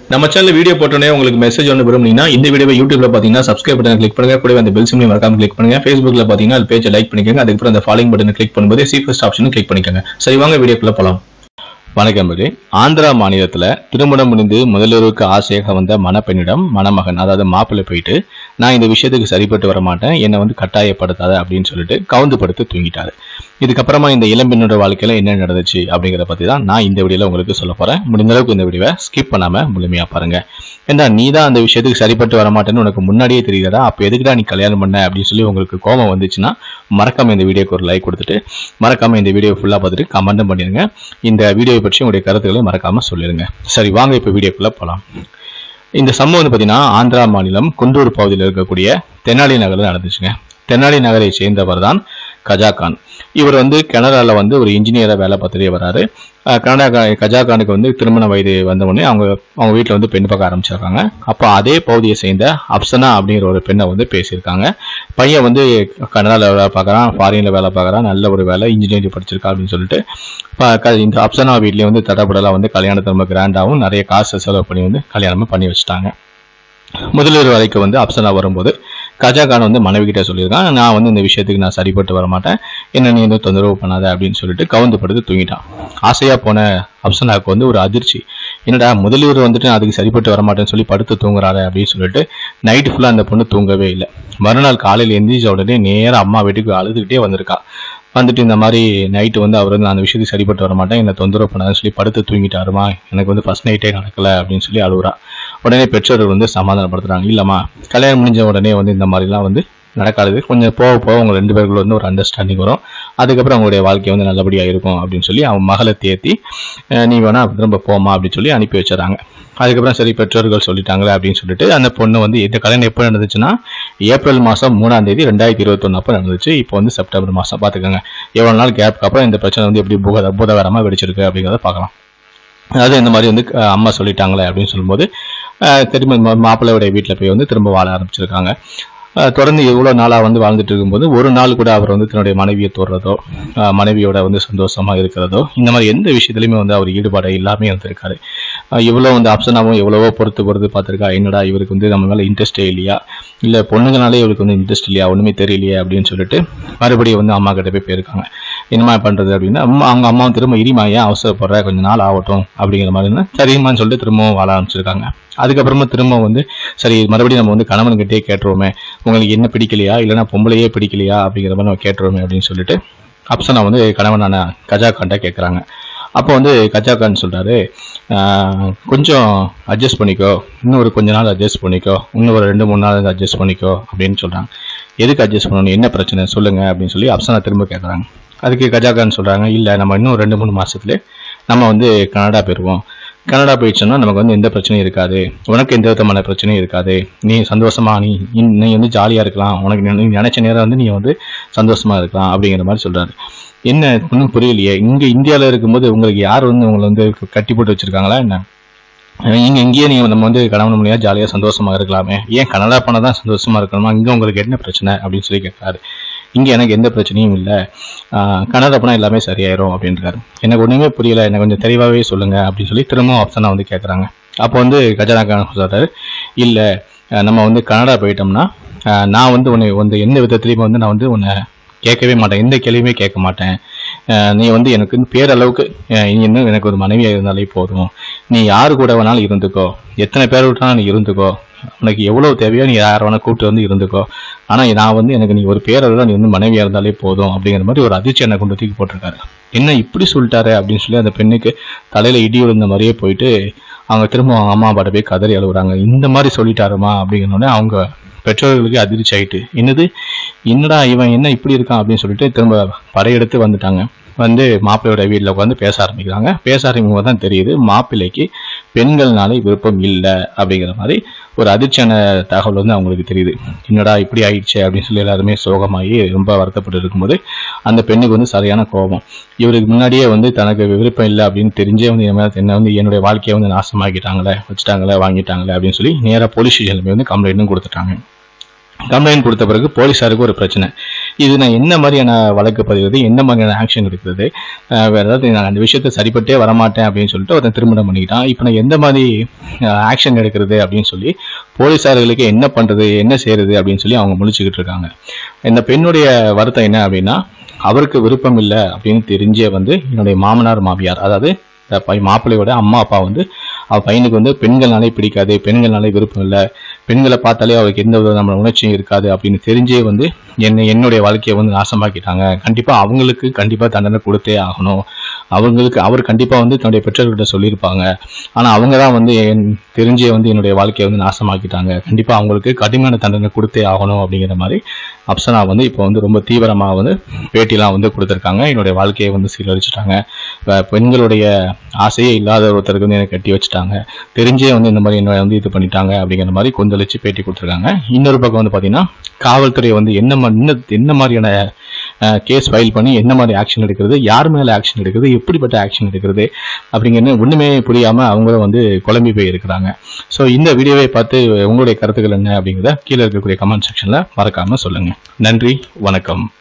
நம்ம channel video போட்டோனே உங்களுக்கு message ஒன்று விரும்புனீங்கன்னா இந்த வீடியோவை யூடியூப்ல பாத்தீங்கன்னா சப்ஸ்கிரைப் பட்டன் கிளிக் பண்ணுங்க, கூடவே அந்த பெல் சிம்பலையும் மறக்காம கிளிக் பண்ணுங்க. Facebookல பாத்தீங்கன்னா அது பேஜை லைக் பண்ணிக்கோங்க, அதுக்கப்புறம் அந்த ஃபாலோயிங் பட்டனை கிளிக் பண்ணும்போது சி ஃபர்ஸ்ட் ஆப்ஷனும் கிளிக் பண்ணிக்கோங்க. சரி வாங்க வீடியோக்குள்ள போலாம். வணக்கம். ஆந்திரா மாநிலத்துல திருமணம் முடிந்து முதல்வருக்கு ஆசையாக வந்த மணப்பெண்ணிடம் மணமகன் அதாவது மாப்பிள்ளை போயிட்டு நான் இந்த விஷயத்துக்கு சரிப்பட்டு வர மாட்டேன், என்னை வந்து கட்டாயப்படுத்தாத அப்படின்னு சொல்லிட்டு கவுந்து படுத்து தூங்கிட்டாரு. இதுக்கப்புறமா இந்த இளம்பெண்ணோட வாழ்க்கையில என்ன நடந்துச்சு அப்படிங்கிறத பத்தி தான் நான் இந்த வீடியோல உங்களுக்கு சொல்ல போறேன். முடிந்த அளவுக்கு இந்த வீடியோவை ஸ்கிப் பண்ணாம முழுமையா பாருங்க. ஏன்னா நீ தான் அந்த விஷயத்துக்கு சரிப்பட்டு வர மாட்டேன்னு உனக்கு முன்னாடியே தெரியுதா, அப்ப எதுக்குடா நீ கல்யாணம் பண்ண அப்படின்னு சொல்லி உங்களுக்கு கோபம் வந்துச்சுன்னா மறக்காம இந்த வீடியோக்கு ஒரு லைக் கொடுத்துட்டு மறக்காம இந்த வீடியோ ஃபுல்லா பார்த்துட்டு கமெண்ட்டும் பண்ணிருங்க. இந்த வீடியோவை பற்றி உங்களுடைய கருத்துக்களை மறக்காம சொல்லிருங்க. சரி வாங்க இப்ப வீடியோக்குள்ள போலாம். இந்த சம்பவம் வந்து பாத்தீங்கன்னா ஆந்திரா மாநிலம் குண்டூர் பகுதியில் இருக்கக்கூடிய தெனாலி நகர்ல நடந்துச்சுங்க. தெனாலி நகரை சேர்ந்தவர் தான் கஜாகான். இவர் வந்து கனடால வந்து ஒரு இன்ஜினியரா வேலை பார்த்துட்டே வராரு. கஜாகானுக்கு வந்து திருமண வயது வந்த உடனே அவங்க வீட்டில் வந்து பெண் பார்க்க ஆரம்பிச்சிருக்காங்க. அப்போ அதே பகுதியை சேர்ந்த அப்சனா அப்படிங்கிற ஒரு பெண்ணை வந்து பேசியிருக்காங்க. பையன் வந்து கனடால வேலை பார்க்குறான், ஃபாரின்ல வேலை பார்க்குறான், நல்ல ஒரு வேலை, இன்ஜினியரிங் படிச்சிருக்கா அப்படின்னு சொல்லிட்டு இந்த அப்சனா வீட்லேயே வந்து தடப்படலாம் வந்து கல்யாணத்தை ரொம்ப கிராண்டாகவும் நிறைய காசு செலவு பண்ணி வந்து கல்யாணமும் பண்ணி வச்சுட்டாங்க. முதல்வர் வரைக்கும் வந்து அப்சனா வரும்போது கஜாகான் வந்து மனைவி கிட்ட சொல்லியிருக்கான், நான் வந்து இந்த விஷயத்துக்கு நான் சரிப்பட்டு வர மாட்டேன், என்ன நீ வந்து தொந்தரவு பண்ணாத அப்படின்னு சொல்லிட்டு கவுந்து படுத்து தூங்கிட்டான். ஆசையா போன அப்சனாவுக்கு வந்து ஒரு அதிர்ச்சி, என்னடா முதல்வர் வந்துட்டு அதுக்கு சரிப்பட்டு வர மாட்டேன்னு சொல்லி படுத்து தூங்குறாரு அப்படின்னு சொல்லிட்டு நைட்டு ஃபுல்லா அந்த பொண்ணு தூங்கவே இல்லை. மறுநாள் காலையில் எந்திரிச்ச உடனே நேரம் அம்மா வீட்டுக்கு அழுதுகிட்டே வந்திருக்கா. வந்துட்டு இந்த மாதிரி நைட்டு வந்து அவர் வந்து நான் அந்த விஷயத்துக்கு சரிப்பட்டு வர மாட்டேன், என்னை தொந்தரவு பண்ணாதுன்னு சொல்லி படுத்து தூங்கிட்டாருமா, எனக்கு வந்து ஃபர்ஸ்ட் நைட்டே நடக்கல அப்படின்னு சொல்லி அழுகுறா. உடனே பெற்றோர்கள் வந்து சமாதானப்படுத்துறாங்க, இல்லம்மா கல்யாணம் முடிஞ்ச உடனே வந்து இந்த மாதிரிலாம் வந்து நடக்காது, கொஞ்சம் போக போக அவங்க ரெண்டு பேருக்குள்ள வந்து ஒரு அண்டர்ஸ்டாண்டிங் வரும், அதுக்கப்புறம் அவங்களுடைய வாழ்க்கை வந்து நல்லபடியாக இருக்கும் அப்படின்னு சொல்லி அவன் மகளை தேத்தி நீ வேணா திரும்ப போமா அப்படின்னு சொல்லி அனுப்பி வச்சுறாங்க. அதுக்கப்புறம் சரி பெற்றோர்கள் சொல்லிட்டாங்களே அப்படின்னு சொல்லிட்டு அந்த பொண்ணு வந்து இந்த கல்யாணம் எப்போ நடந்துச்சுன்னா ஏப்ரல் மாதம் 3ஆம் தேதி 2021 அப்போ நடந்துச்சு. இப்போ வந்து செப்டம்பர் மாதம். பார்த்துக்கோங்க எவ்வளோ நாள் கேப்க்கு அப்புறம் இந்த பிரச்சனை வந்து எப்படி பூதகரமாக வெடிச்சிருக்கு அப்படிங்கிறத பார்க்கலாம். அதாவது இந்த மாதிரி வந்து அம்மா சொல்லிட்டாங்களே அப்படின்னு சொல்லும்போது திரும்ப மாப்பிள்ளையோடைய வீட்டில் போய் வந்து திரும்ப வாழ ஆரம்பிச்சிருக்காங்க. தொடர்ந்து எவ்வளோ நாளாக வந்து வாழ்ந்துட்டு இருக்கும்போது ஒரு நாள் கூட அவர் வந்து தன்னுடைய மனைவியை தொடுறதோ மனைவியோட வந்து சந்தோஷமா இருக்கிறதோ இந்த மாதிரி எந்த விஷயத்துலையுமே வந்து அவர் ஈடுபாடு எல்லாமே இருந்திருக்காரு. இவ்வளோ வந்து அப்சனாவும் எவ்வளவோ பொறுத்து பார்த்துருக்கா, என்னடா இவருக்கு வந்து நம்ம மேலே இன்ட்ரெஸ்டே இல்லையா, இல்லை பொண்ணுங்கனாலே இவருக்கு வந்து இன்ட்ரெஸ்ட் இல்லையா, ஒன்றுமே தெரியலையே அப்படின்னு சொல்லிட்டு மறுபடியும் வந்து அம்மா கிட்ட போயிருக்காங்க. என்னமா பண்ணுறது அப்படின்னா அவங்க அம்மாவும் திரும்ப இரிமா ஏன் அவசரப்படுற, கொஞ்சம் நாள் ஆகட்டும் அப்படிங்கிற மாதிரி சரிம்மான்னு சொல்லிட்டு திரும்பவும் வாழ ஆரம்பிச்சிருக்காங்க. அதுக்கப்புறமா திரும்ப வந்து சரி மறுபடியும் நம்ம வந்து கணவன்கிட்டே கேட்டுருவோமே, உங்களுக்கு என்ன பிடிக்கலையா இல்லைன்னா பொம்பளையே பிடிக்கலையா அப்படிங்கிற மாதிரி நம்ம கேட்டுருவோமே அப்படின்னு சொல்லிட்டு அப்சனா வந்து கணவனான கஜாகான்ட்ட கேட்குறாங்க. அப்போ வந்து கஜாகான் சொல்றாரு, கொஞ்சம் அட்ஜஸ்ட் பண்ணிக்கோ, இன்னும் ஒரு கொஞ்ச நாள் அட்ஜஸ்ட் பண்ணிக்கோ, இன்னும் ஒரு 2-3 நாள் அட்ஜஸ்ட் பண்ணிக்கோ அப்படின்னு சொல்றாங்க. எதுக்கு அட்ஜஸ்ட் பண்ணணும், என்ன பிரச்சனை சொல்லுங்க அப்படின்னு சொல்லி அப்சனா திரும்ப கேட்குறாங்க. அதுக்கு கஜாகான் சொல்றாங்க, இல்லை நம்ம இன்னும் 2-3 மாசத்துல நம்ம வந்து கனடா போயிடுவோம், கனடா போயிடுச்சோன்னா நமக்கு வந்து எந்த பிரச்சனையும் இருக்காது, உனக்கு எந்த விதமான பிரச்சனையும் இருக்காது, நீ சந்தோஷமா நீ வந்து ஜாலியா இருக்கலாம், உனக்கு நீ நினைச்ச நேரம் வந்து நீ வந்து சந்தோஷமா இருக்கலாம் அப்படிங்கிற மாதிரி சொல்றாரு. என்ன ஒன்றும் புரியலையே, இங்க இந்தியாவில் இருக்கும்போது உங்களுக்கு யார் வந்து உங்களை வந்து கட்டி போட்டு வச்சிருக்காங்களா என்ன, இங்கேயே நம்ம வந்து கணவன் மொழியா ஜாலியா சந்தோஷமா இருக்கலாமே, ஏன் கனடா போனால் தான் சந்தோஷமா இருக்கணுமா, இங்க உங்களுக்கு என்ன பிரச்சனை அப்படின்னு சொல்லி கேட்கிறாரு. இங்கே எனக்கு எந்த பிரச்சனையும் இல்லை, கனடா போனால் எல்லாமே சரியாயிரும் அப்படின்றாரு. எனக்கு ஒன்றுமே புரியல, எனக்கு கொஞ்சம் தெளிவாகவே சொல்லுங்க அப்படின்னு சொல்லி திரும்பவும் ஆப்ஷனாக வந்து கேட்குறாங்க. அப்போ வந்து கஜாகான் சொல்றாரு, இல்லை நம்ம வந்து கனடா போயிட்டோம்னா நான் வந்து உன்னை வந்து எந்த விதத்துலையுமே வந்து நான் வந்து உன்னை கேட்கவே மாட்டேன், எந்த கேள்வியுமே கேட்க மாட்டேன், நீ வந்து எனக்கு பேரளவுக்கு இன்னும் எனக்கு ஒரு மனைவியாக இருந்தாலே போதும், நீ யாரு கூட வேணாலும் இருந்துக்கோ, எத்தனை பேர் விட்டாலும் நீ இருந்துக்கோ, உனக்கு எவ்வளவு தேவையோ நீ யாரை வேணா கூப்பிட்டு வந்து இருந்துக்கோ, ஆனா நான் வந்து எனக்கு நீ ஒரு பேரளவு நீ வந்து மனைவியா இருந்தாலே போதும் அப்படிங்கிற மாதிரி ஒரு அதிர்ச்சி என்னை கொண்டு தூக்கி போட்டிருக்காரு. என்ன இப்படி சொல்லிட்டாரு அப்படின்னு சொல்லி அந்த பெண்ணுக்கு தலையில இடி விழுந்த மாதிரியே போயிட்டு அவங்க திரும்ப அவங்க அம்மா அப்பாட்ட போய் கதறி அழுகுறாங்க. இந்த மாதிரி சொல்லிட்டாருமா அப்படிங்கிறோடனே அவங்க பெற்றோர்களுக்கு அதிர்ச்சி ஆயிட்டு, என்னடா இவன் என்ன இப்படி இருக்கான் அப்படின்னு சொல்லிட்டு திரும்ப படையெடுத்து வந்துட்டாங்க. வந்து மாப்பிள்ளையோட வீட்டில் உட்காந்து பேச ஆரம்பிக்கிறாங்க. பேச ஆரம்பிக்கும் தான் தெரியுது மாப்பிள்ளைக்கு பெண்கள்னாலே விருப்பம் இல்லை அப்படிங்கிற மாதிரி ஒரு அதிர்ச்சியான தகவல் வந்து அவங்களுக்கு தெரியுது. என்னடா இப்படி ஆயிடுச்சு அப்படின்னு சொல்லி எல்லாருமே சோகமாகி ரொம்ப வருத்தப்பட்டு இருக்கும்போது அந்த பெண்ணுக்கு வந்து சரியான கோபம். இவருக்கு முன்னாடியே வந்து தனக்கு விருப்பம் இல்லை அப்படின்னு தெரிஞ்சே வந்து என்ன வந்து என்னுடைய வாழ்க்கையை வந்து நாசமாக்கிட்டாங்களே, வச்சுட்டாங்களே, வாங்கிட்டாங்களே அப்படின்னு சொல்லி நேராக போலீஸ் ஸ்டேஷன்ல போய் வந்து கம்ப்ளைண்ட்டும் கொடுத்துட்டாங்க. கம்ப்ளைண்ட் கொடுத்த பிறகு போலீஸாருக்கு ஒரு பிரச்சனை, இது நான் என்ன மாதிரியான வழக்கு பதிவது, என்ன மாதிரியான ஆக்ஷன் எடுக்கிறது, வேற ஏதாவது நான் அந்த விஷயத்த சரிப்பட்டே வரமாட்டேன் அப்படின்னு சொல்லிட்டு ஒருத்தன் திருமணம் பண்ணிக்கிட்டான். இப்போ நான் எந்த மாதிரி ஆக்ஷன் எடுக்கிறது அப்படின்னு சொல்லி போலீஸார்களுக்கு என்ன பண்றது, என்ன செய்யறது அப்படின்னு சொல்லி அவங்க முழிச்சுக்கிட்டு இருக்காங்க. இந்த பெண்ணுடைய வருத்தம் என்ன அப்படின்னா, அவருக்கு விருப்பம் இல்லை அப்படின்னு தெரிஞ்சே என்னுடைய மாமனார் மாமியார், அதாவது மாப்பிள்ளையோட அம்மா அப்பா அவ பையனுக்கு பெண்கள்னாலே பிடிக்காது, பெண்கள்னாலே விருப்பம் இல்லை, பெண்களை பார்த்தாலே அவருக்கு எந்த வித நம்ம உணர்ச்சியும் இருக்காது அப்படின்னு தெரிஞ்சே என்னுடைய வாழ்க்கையை நாசமாக்கிட்டாங்க. கண்டிப்பா அவங்களுக்கு கண்டிப்பா தண்டனை கொடுத்தே ஆகணும். அவர் கண்டிப்பா தன்னுடைய பெற்றோர்கிட்ட சொல்லியிருப்பாங்க. ஆனா அவங்க தான் தெரிஞ்சே என்னுடைய வாழ்க்கையை நாசமாக்கிட்டாங்க. கண்டிப்பா அவங்களுக்கு கடுமையான தண்டனை கொடுத்தே ஆகணும் அப்படிங்கிற மாதிரி அப்சனா இப்போ ரொம்ப தீவிரமா பேட்டிலாம் கொடுத்துருக்காங்க. என்னுடைய வாழ்க்கையை சீரழிச்சிட்டாங்க. பெண்களுடைய ஆசையே இல்லாத ஒருத்தருக்கு எனக்கு கட்டி வச்சுட்டாங்க, தெரிஞ்சே இந்த மாதிரி என்ன இது பண்ணிட்டாங்க அப்படிங்கிற மாதிரி கொந்தளிச்சு பேட்டி கொடுத்துருக்காங்க. இன்னொரு பக்கம் பாத்தீங்கன்னா காவல்துறை என்ன மாதிரியான கேஸ் ஃபைல் பண்ணி என்ன மாதிரி ஆக்ஷன் எடுக்கிறது, யார் மேல ஆக்ஷன் எடுக்கிறது, எப்படிப்பட்ட ஆக்ஷன் எடுக்கிறது அப்படிங்கிறது ஒண்ணுமே புரியாம அவங்களும் குழம்பி போய் இருக்கிறாங்க. ஸோ இந்த வீடியோவை பார்த்து உங்களுடைய கருத்துக்கள் என்ன அப்படிங்கிறத கீழே இருக்கக்கூடிய கமெண்ட் செக்ஷன்ல மறக்காம சொல்லுங்க. நன்றி, வணக்கம்.